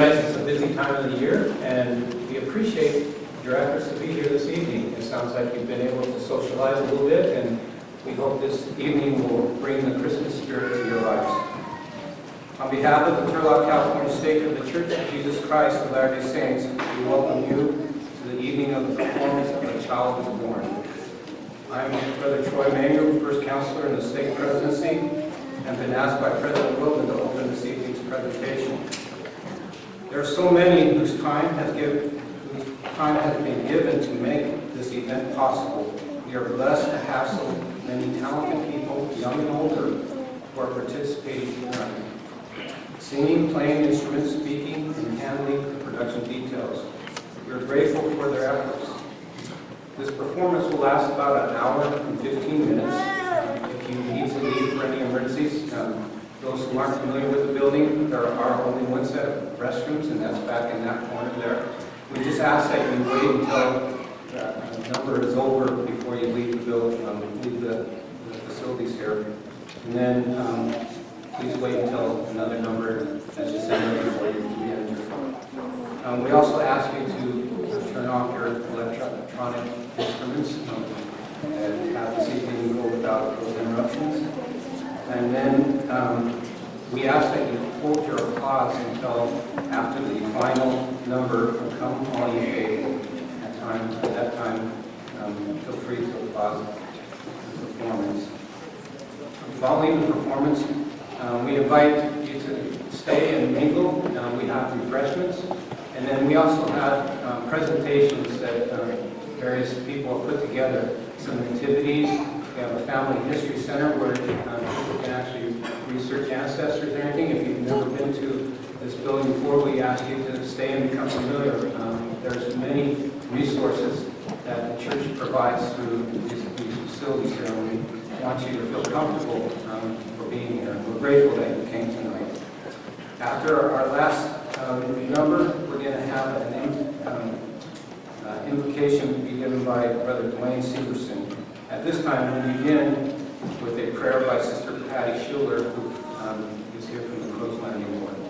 recognize it's a busy time of the year, and we appreciate your efforts to be here this evening. It sounds like you've been able to socialize a little bit, and we hope this evening will bring the Christmas spirit to your lives. On behalf of the Turlock, California Stake of the Church of Jesus Christ of Latter-day Saints, we welcome you to the evening of the performance of The Child is Born. I am Brother Troy Manuel, first counselor in the stake presidency, and been asked by President Wilson to open this evening's presentation. There are so many whose time has been given to make this event possible. We are blessed to have so many talented people, young and older, who are participating tonight. Singing, playing instruments, speaking, and handling the production details. We are grateful for their efforts. This performance will last about an hour and 15 minutes. If you need to leave for any emergencies, those who aren't familiar with the building, there are only one set of restrooms, and that's back in that corner there. We just ask that you wait until the number is over before you leave the building, leave the facilities here. And then please wait until another number has descended before you enter. We also ask you to turn off your electronic instruments and have this evening go without those interruptions. And then we ask that you hold your applause until after the final number will come on your faithful. At that time, feel free to applaud the performance. Following the performance, we invite you to stay and mingle. We have refreshments. And then we also have presentations that various people have put together. Some activities. We have a family history center where people can actually research ancestors or anything. If you've never been to this building before, we ask you to stay and become familiar. There's many resources that the church provides through these facilities here, and we want you to feel comfortable for being here. We're grateful that you came tonight. After our last number, we're going to have an invocation to be given by Brother Dwayne Severson. At this time, we begin with a prayer by Sister Patty Schuler, who is here from the Crow's Landing Ward.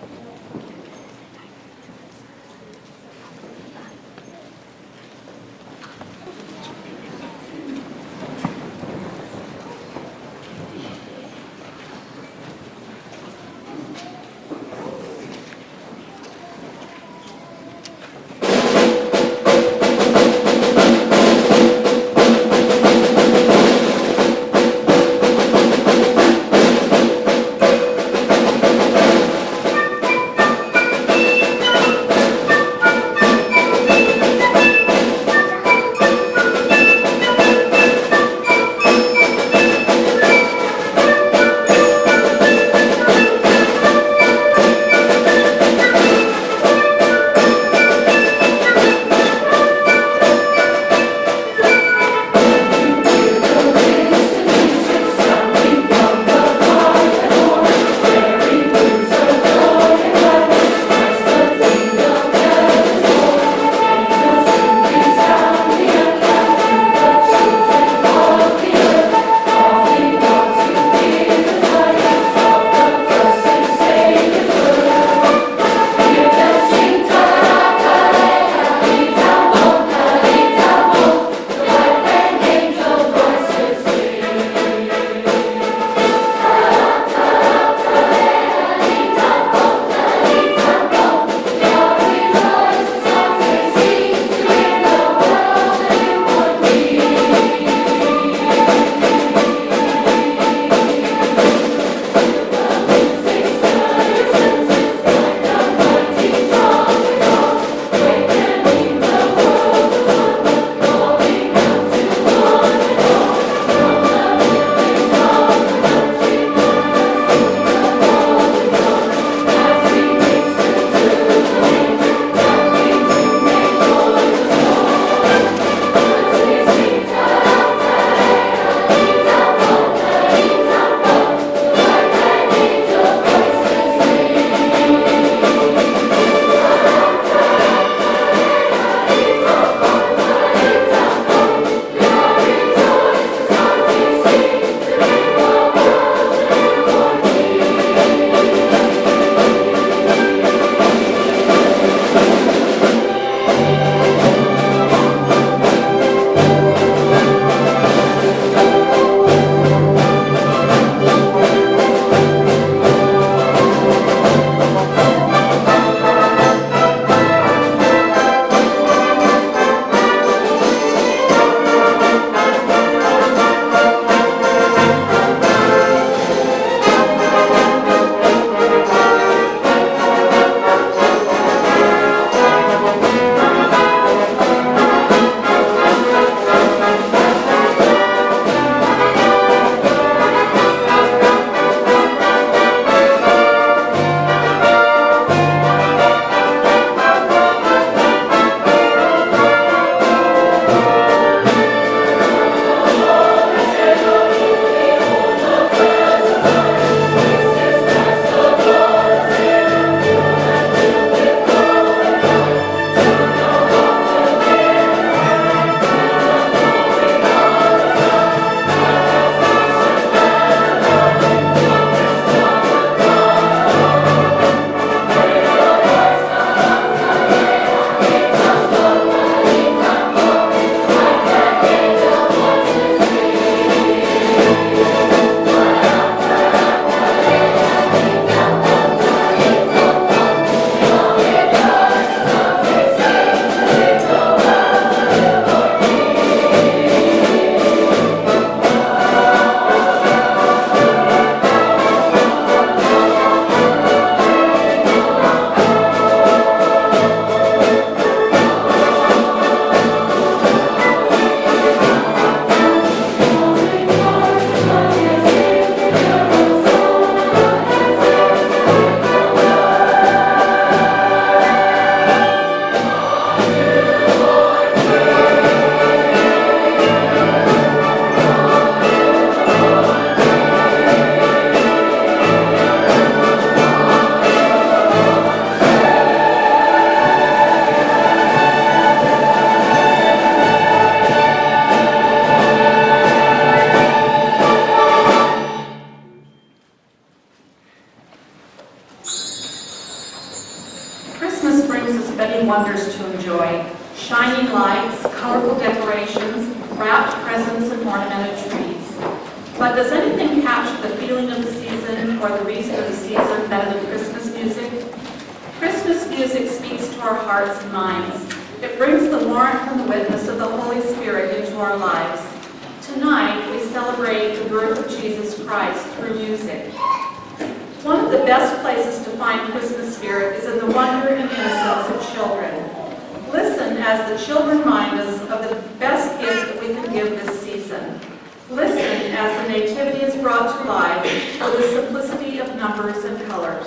many wonders to enjoy. Shining lights, colorful decorations, wrapped presents, and ornamented trees. But does anything capture the feeling of the season or the reason of the season better than Christmas music? Christmas music speaks to our hearts and minds. It brings the warmth and the witness of the Holy Spirit into our lives. Tonight, we celebrate the birth of Jesus Christ through music. One of the best places to find Christmas spirit is in the wonder and innocence of children. Listen as the children remind us of the best gift that we can give this season. Listen as the Nativity is brought to life with the simplicity of numbers and colors.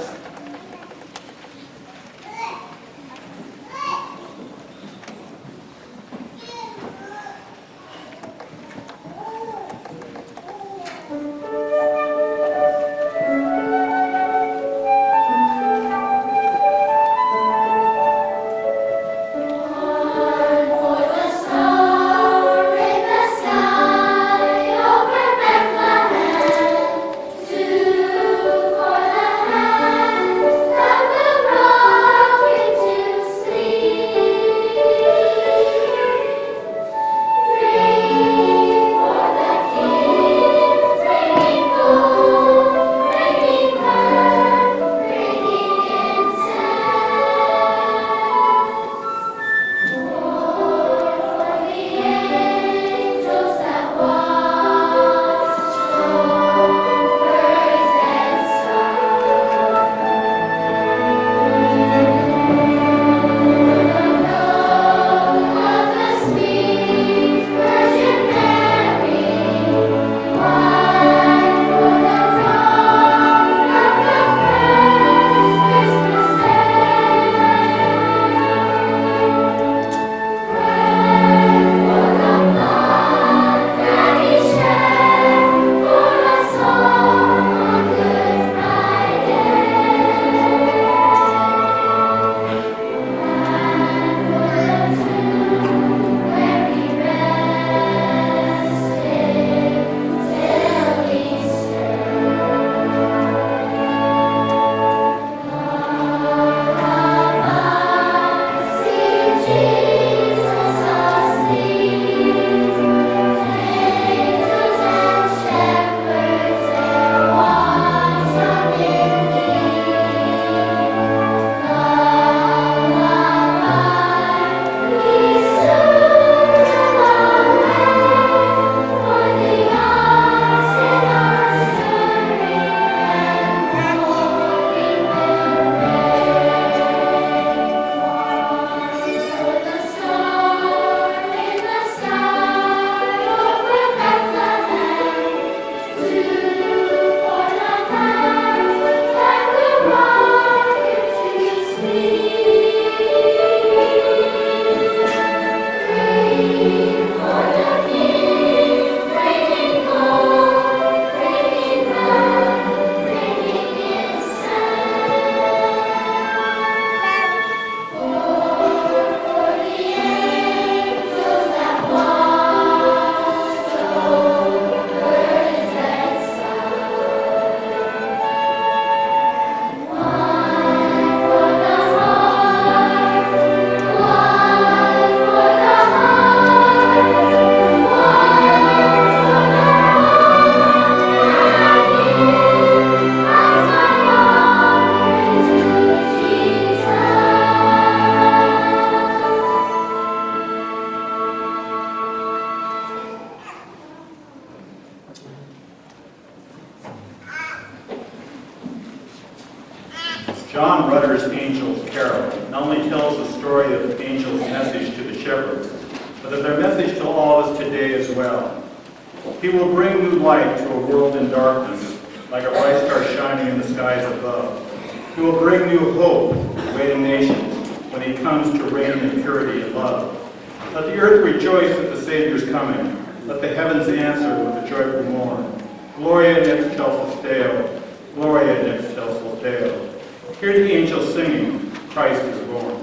John Rutter's Angel's Carol not only tells the story of the angel's message to the shepherds, but of their message to all of us today as well. He will bring new light to a world in darkness, like a bright star shining in the skies above. He will bring new hope to waiting nations when he comes to reign in purity and love. Let the earth rejoice at the Savior's coming. Let the heavens answer with a joyful morn. Gloria in excelsis Deo, Gloria in excelsis Deo. Hear the angels singing, Christ is born.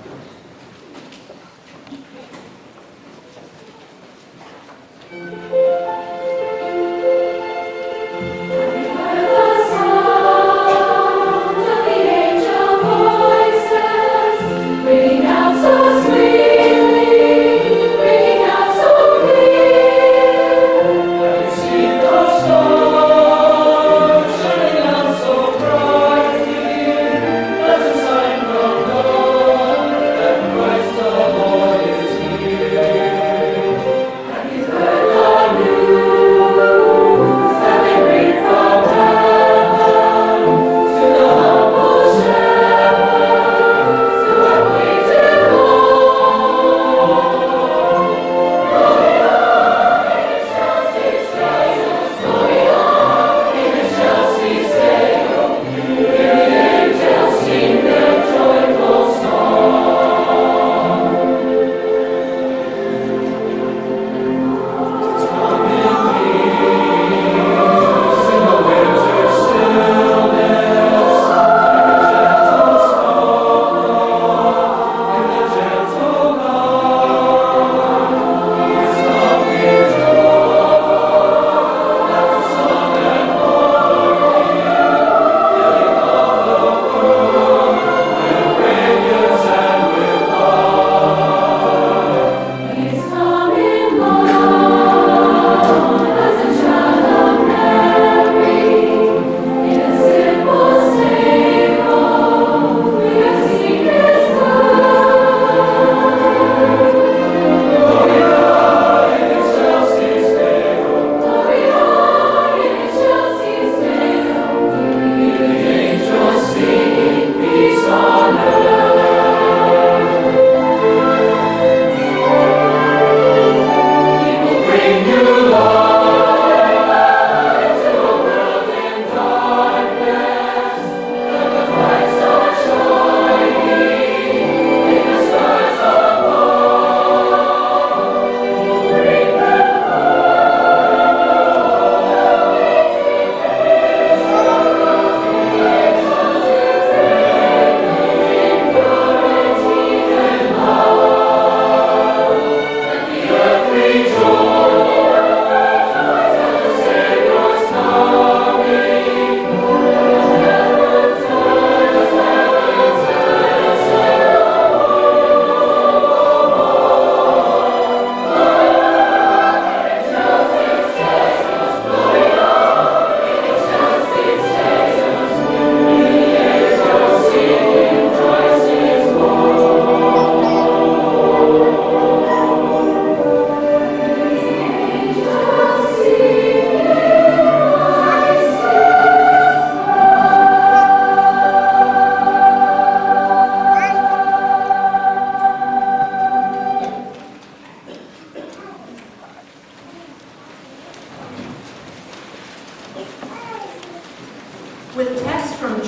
Excellent.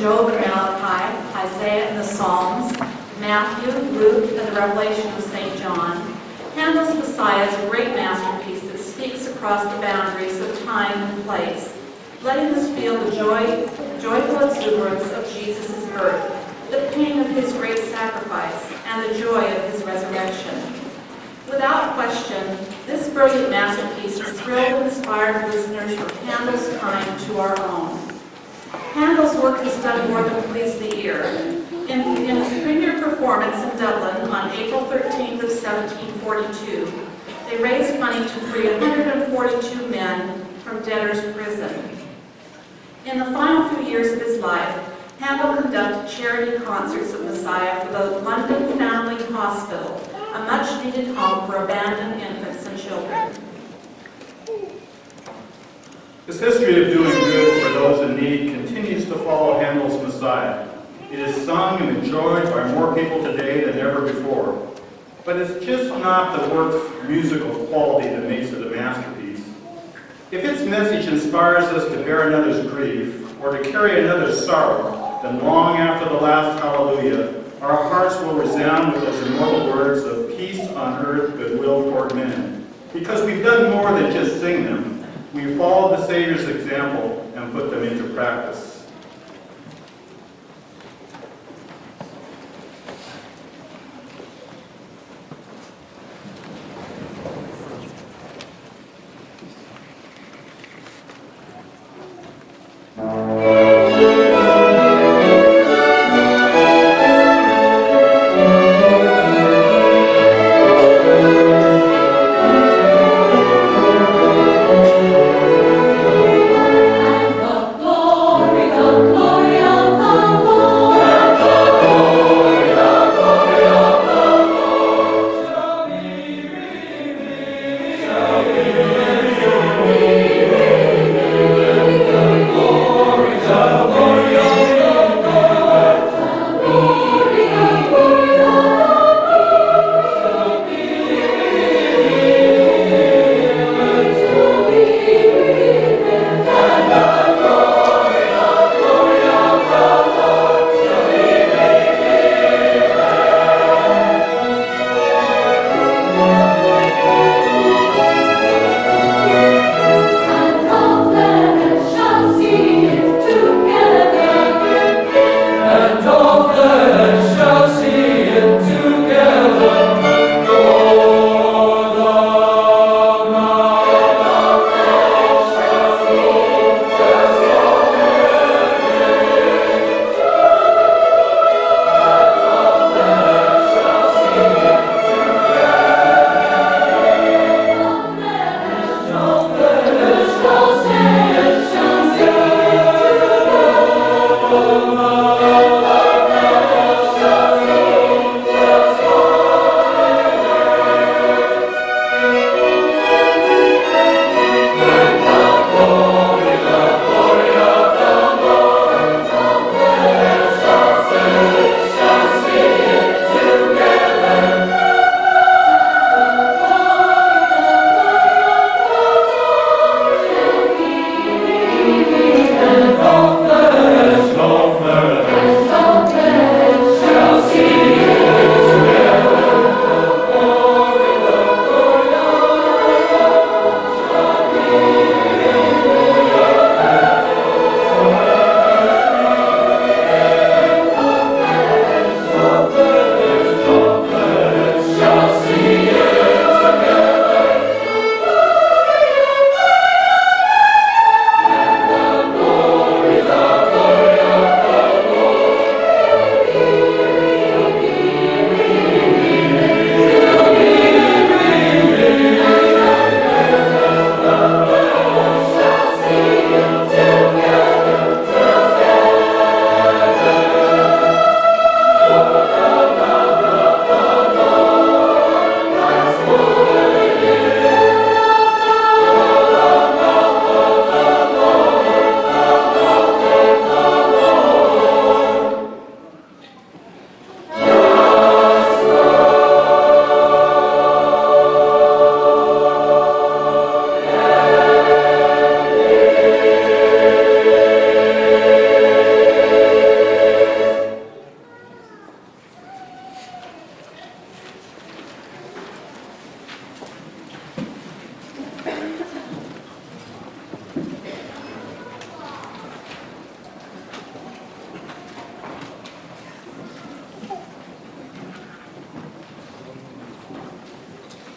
Job and Malachi, Isaiah and the Psalms, Matthew, Luke, and the Revelation of St. John, Handel's Messiah is a great masterpiece that speaks across the boundaries of time and place, letting us feel the joyful exuberance of Jesus' birth, the pain of his great sacrifice, and the joy of his resurrection. Without question, this brilliant masterpiece has thrilled and inspired listeners from Handel's time to our own. Handel's work has done more than please the ear. In his premier performance in Dublin on April 13th of 1742, they raised money to free 142 men from debtor's prison. In the final few years of his life, Handel conducted charity concerts of Messiah for the London Foundling Hospital, a much-needed home for abandoned infants and children. This history of doing good for those in need continues to follow Handel's Messiah. It is sung and enjoyed by more people today than ever before. But it's just not the work's musical quality that makes it a masterpiece. If its message inspires us to bear another's grief or to carry another's sorrow, then long after the last hallelujah, our hearts will resound with those immortal words of peace on earth, goodwill toward men. Because we've done more than just sing them. We've followed the Savior's example and put them into practice. Glory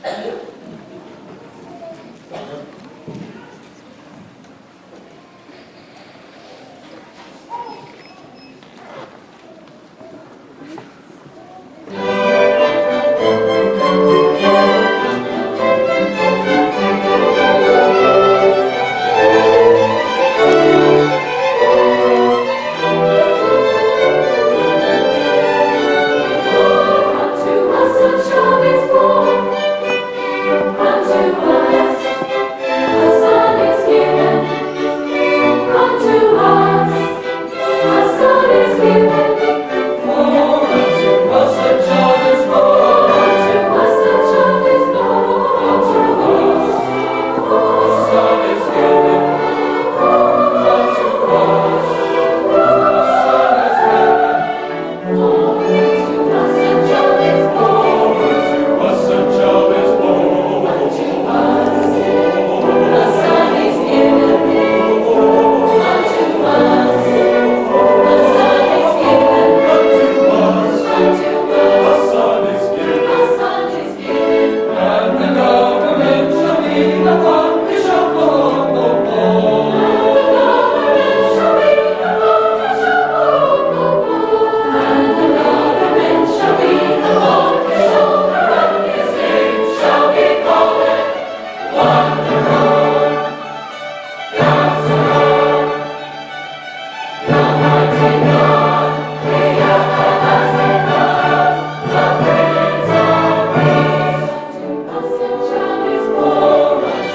Born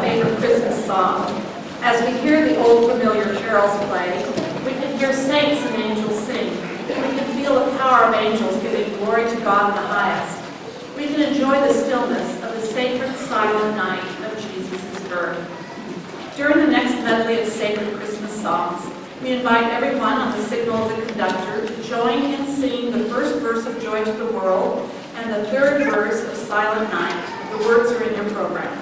favorite Christmas song. As we hear the old familiar carols play, we can hear saints and angels sing. We can feel the power of angels giving glory to God in the highest. We can enjoy the stillness of the sacred silent night of Jesus' birth. During the next medley of sacred Christmas songs, we invite everyone on the signal of the conductor to join in singing the first verse of Joy to the World and the third verse of Silent Night. The words are in your program.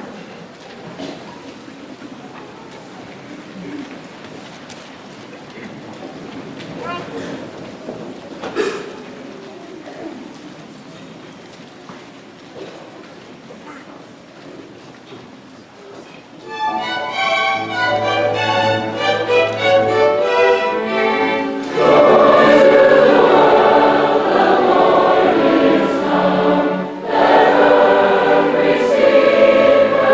Receive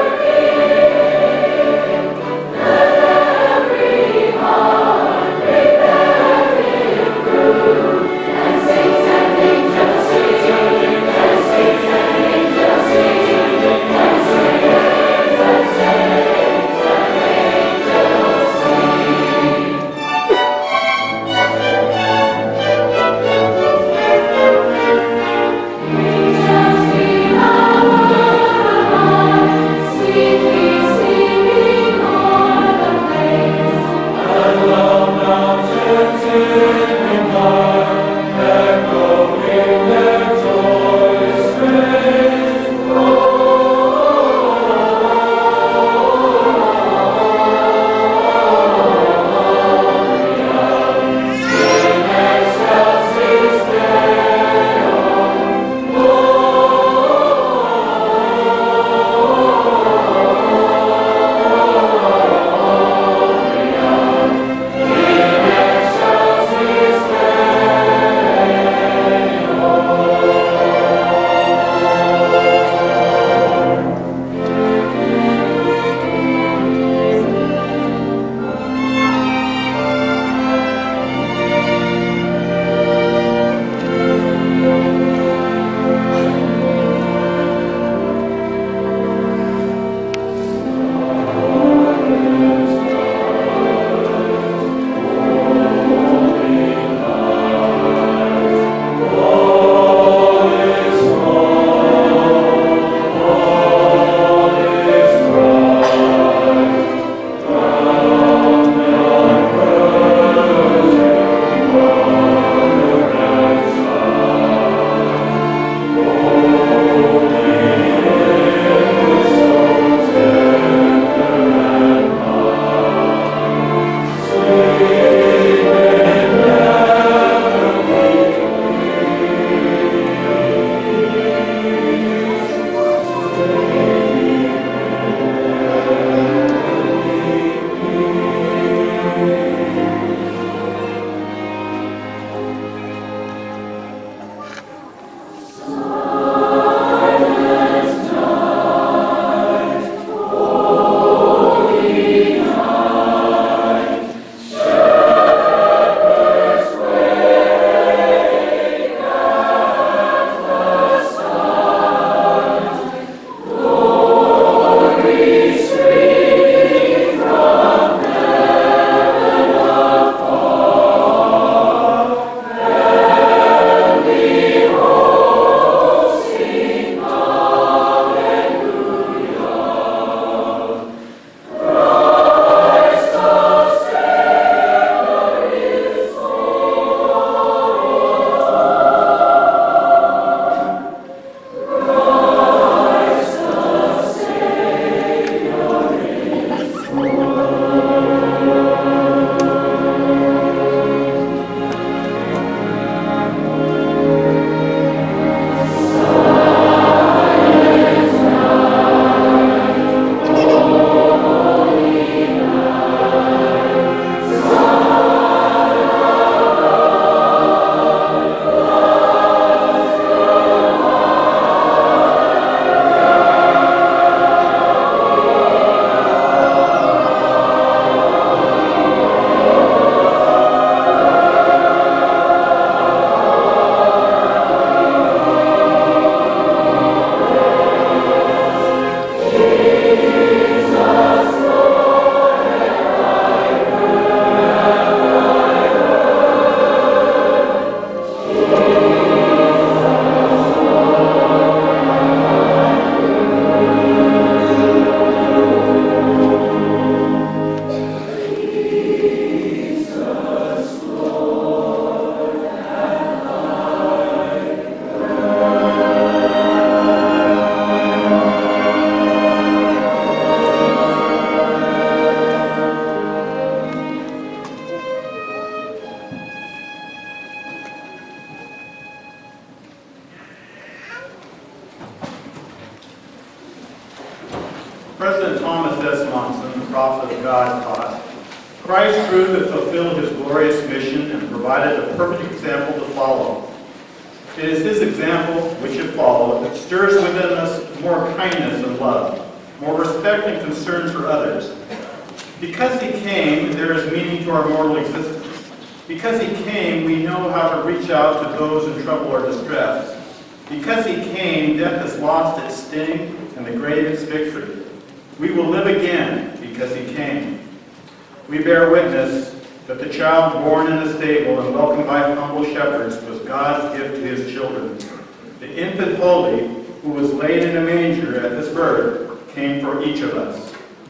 President Thomas S. Monson, the prophet of God, taught, Christ grew to fulfill his glorious mission and provided a perfect example to follow. It is his example, which it followed, that stirs within us more kindness and love, more respect and concern for others. Because he came, there is meaning to our mortal existence. Because he came, we know how to reach out to those in trouble or distress. Because he came, death has lost its sting and the grave its victory. We will live again because he came. We bear witness that the child born in the stable and welcomed by humble shepherds was God's gift to his children. The infant holy, who was laid in a manger at his birth, came for each of us.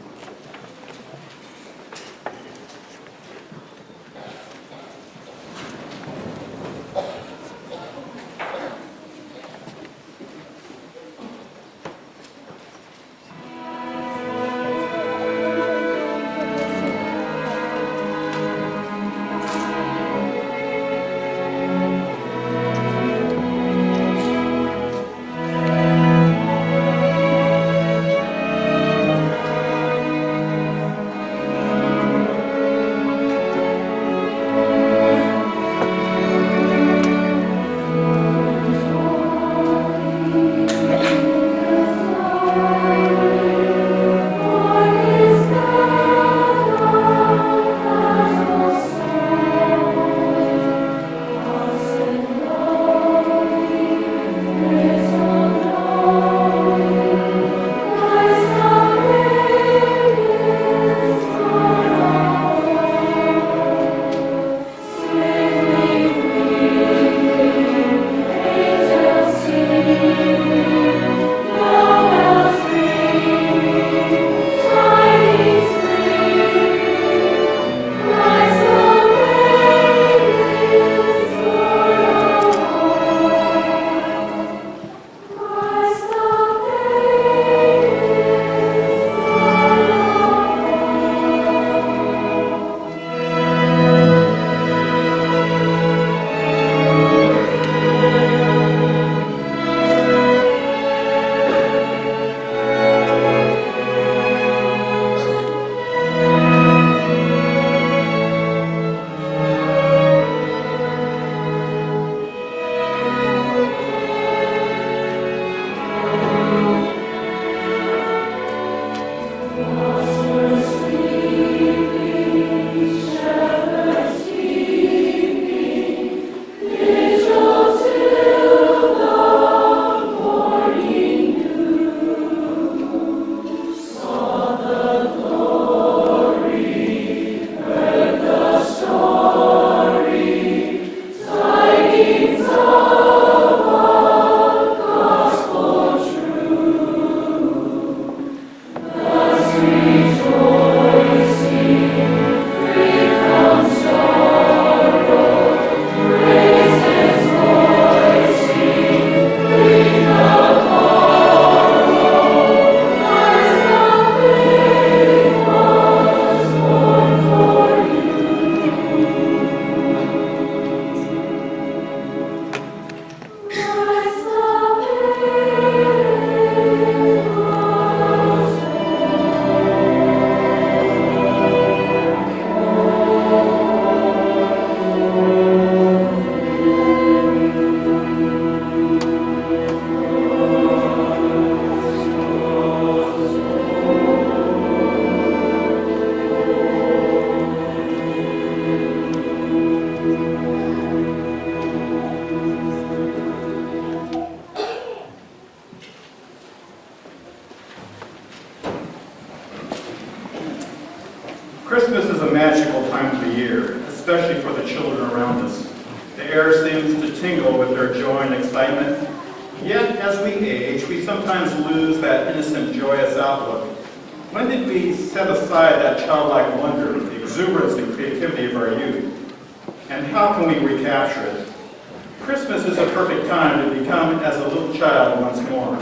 Christmas is a magical time of the year, especially for the children around us. The air seems to tingle with their joy and excitement. Yet, as we age, we sometimes lose that innocent, joyous outlook. When did we set aside that childlike wonder, the exuberance and creativity of our youth? And how can we recapture it? Christmas is a perfect time to become as a little child once more.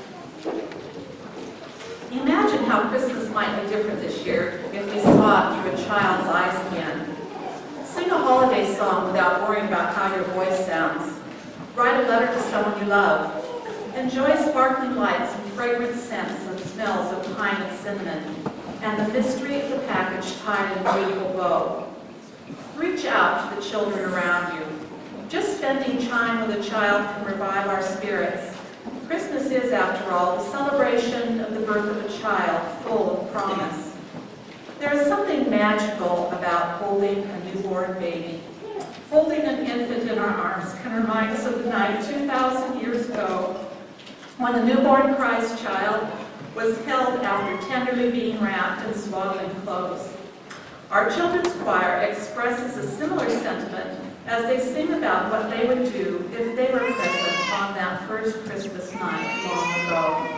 Imagine how Christmas might be different this year if we saw it through a child's eyes again. Sing a holiday song without worrying about how your voice sounds. Write a letter to someone you love. Enjoy sparkling lights and fragrant scents and smells of pine and cinnamon, and the mystery of the package tied in a beautiful bow. Reach out to the children around you. Just spending time with a child can revive our spirits. Christmas is, after all, the celebration of the birth of a child full of promise. There is something magical about holding a newborn baby. Holding an infant in our arms can remind us of the night 2,000 years ago when the newborn Christ child was held after tenderly being wrapped in swaddling clothes. Our children's choir expresses a similar sentiment as they sing about what they would do if they were present on that first Christmas night long ago.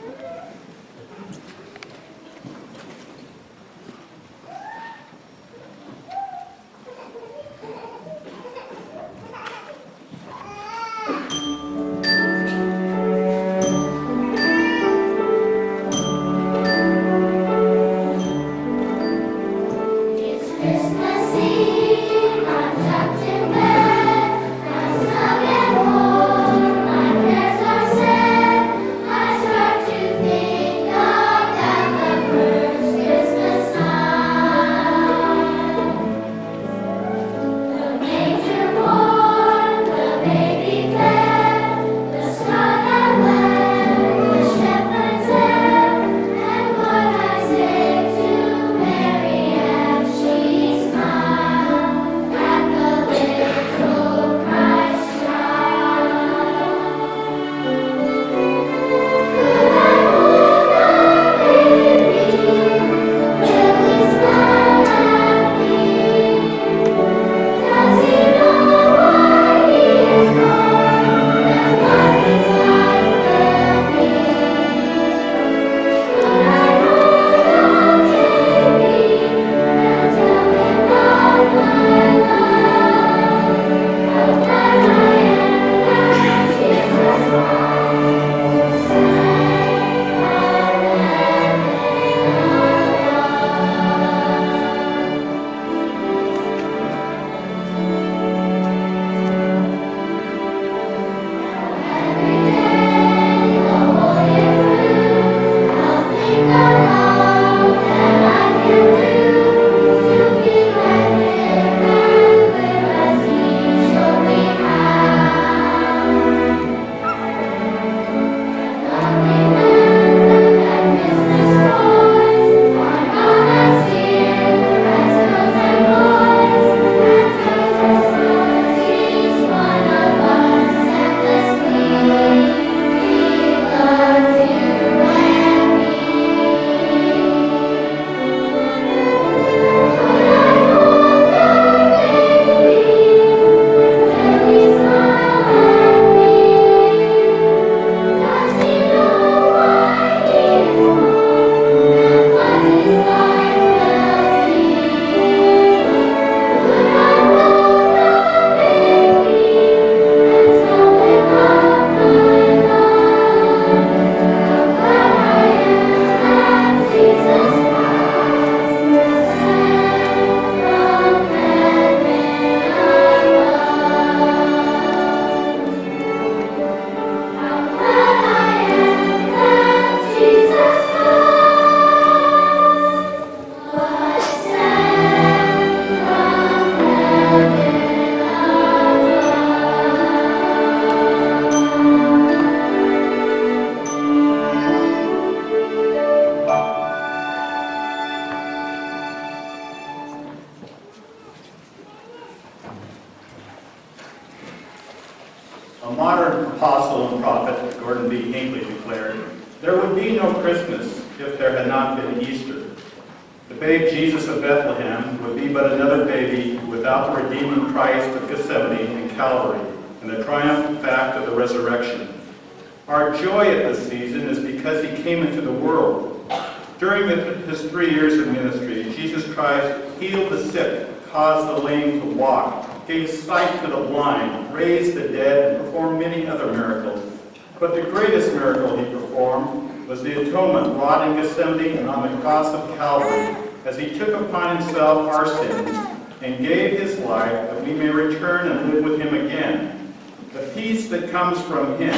A modern apostle and prophet, Gordon B. Hinckley, declared, "There would be no Christmas if there had not been Easter. The babe Jesus of Bethlehem would be but another baby without the redeeming Christ of Gethsemane and Calvary and the triumphant fact of the resurrection. Our joy at this season is because he came into the world. During his 3 years of ministry, Jesus Christ healed the sick, caused the lame to walk, gave sight to the blind, raised the dead, and performed many other miracles. But the greatest miracle he performed was the atonement wrought in Gethsemane and on the cross of Calvary, as he took upon himself our sins and gave his life that we may return and live with him again. The peace that comes from him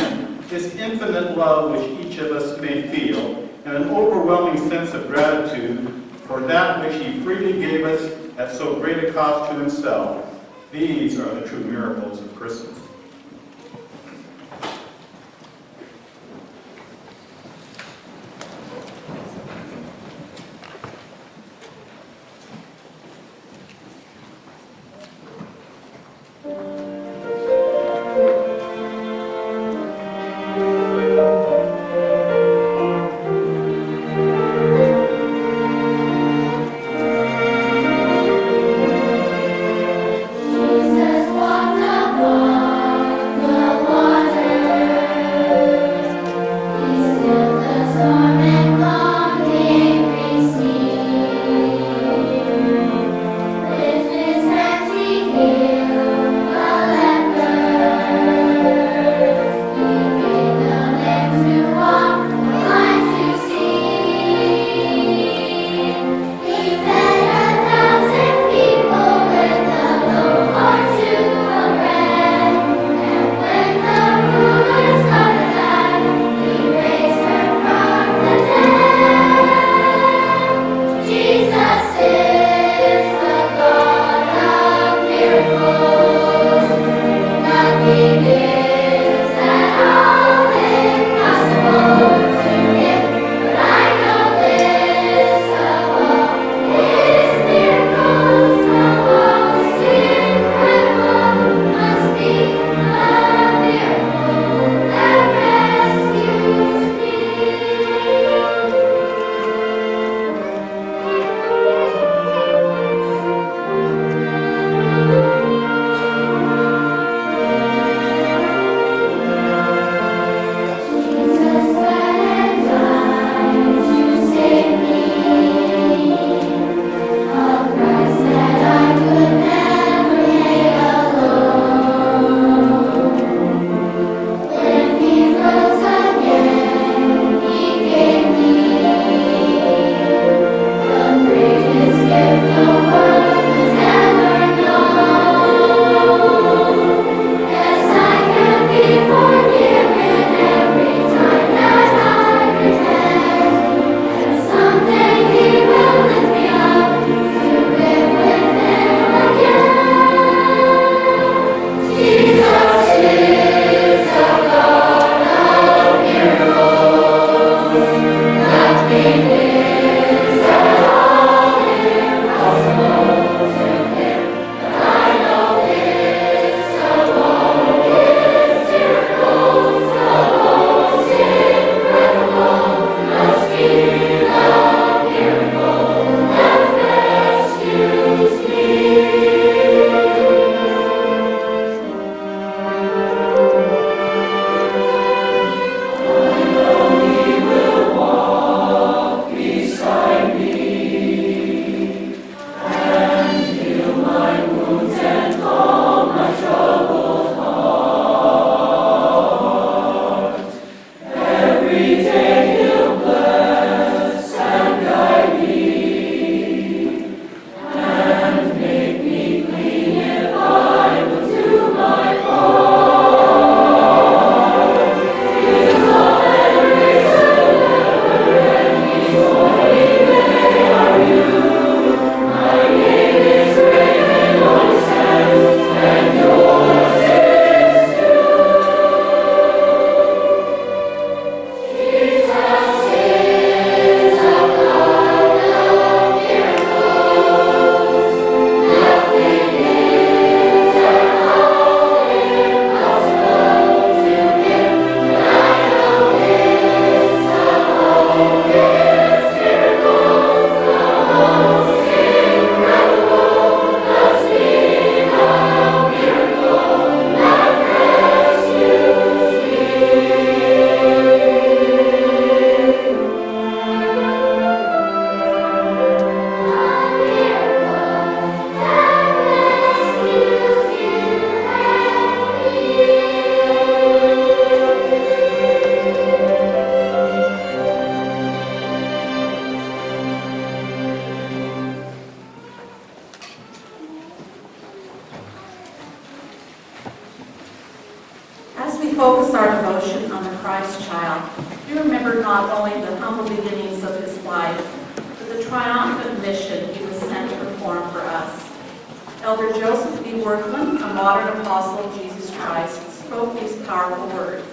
this infinite love which each of us may feel, and an overwhelming sense of gratitude for that which he freely gave us at so great a cost to himself. These are the true miracles of Christmas. Christ child, he remembered not only the humble beginnings of his life, but the triumphant mission he was sent to perform for us. Elder Joseph B. Workman, a modern apostle of Jesus Christ, spoke these powerful words.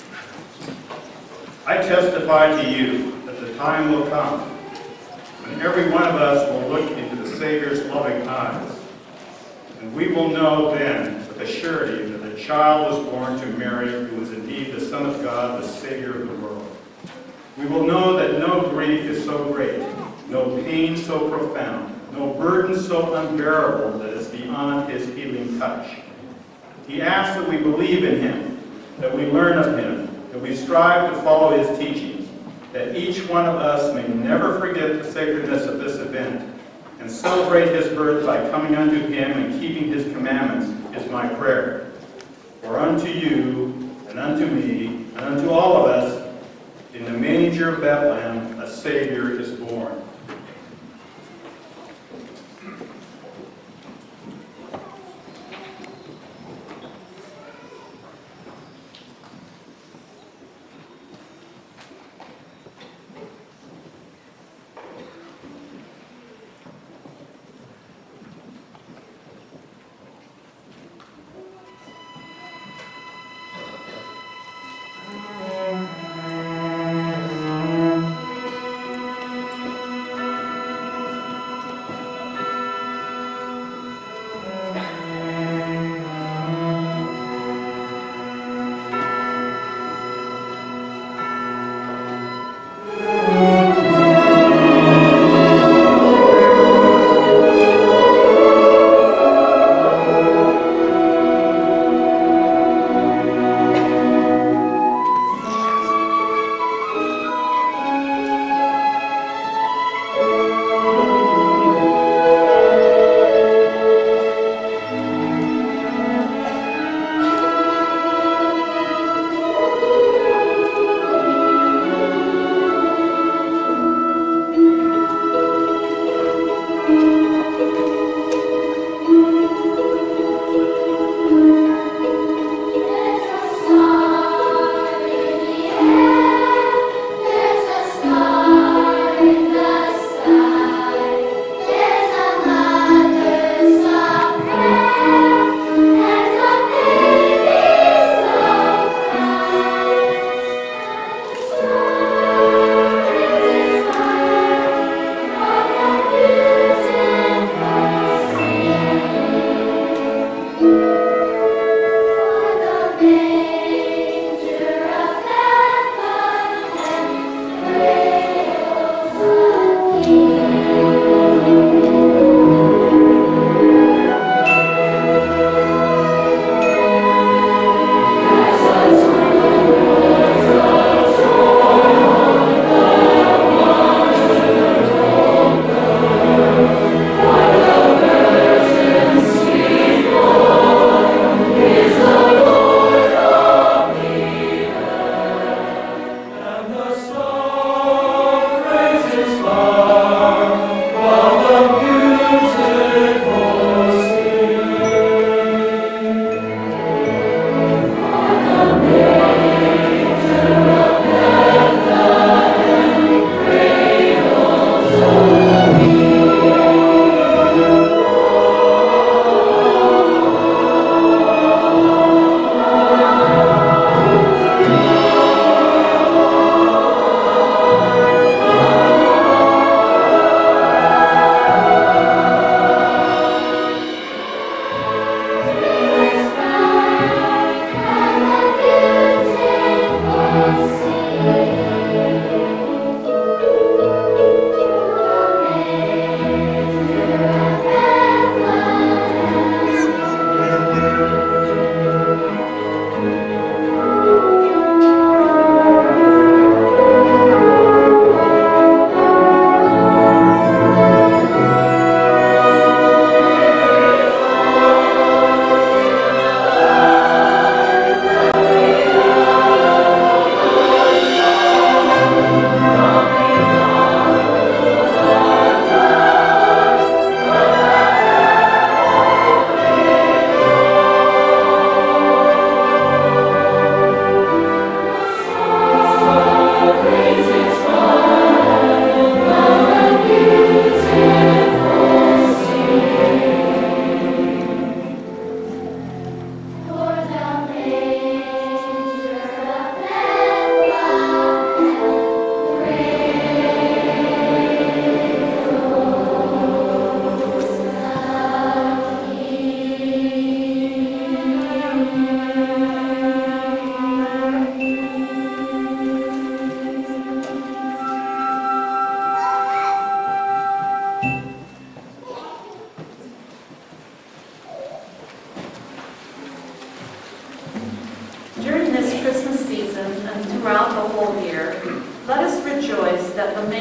I testify to you that the time will come when every one of us will look into the Savior's loving eyes, and we will know then with a surety that the child was born to Mary, who was indeed the Son of God, the Savior of the world. We will know that no grief is so great, no pain so profound, no burden so unbearable that is beyond his healing touch. He asks that we believe in him, that we learn of him, that we strive to follow his teachings, that each one of us may never forget the sacredness of this event and celebrate his birth by coming unto him and keeping his commandments is my prayer. For unto you, and unto me, and unto all of us, in the manger of Bethlehem, a Savior is born.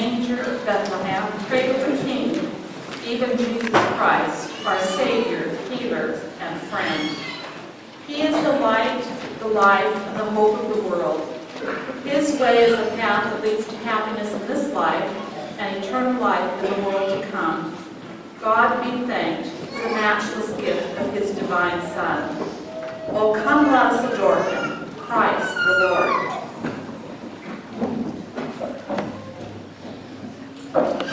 manger of Bethlehem, cradled the King, even Jesus Christ, our Savior, healer, and friend. He is the light, the life, and the hope of the world. His way is the path that leads to happiness in this life and eternal life in the world to come. God be thanked for the matchless gift of his divine Son. Oh, come let us adore him, Christ the Lord.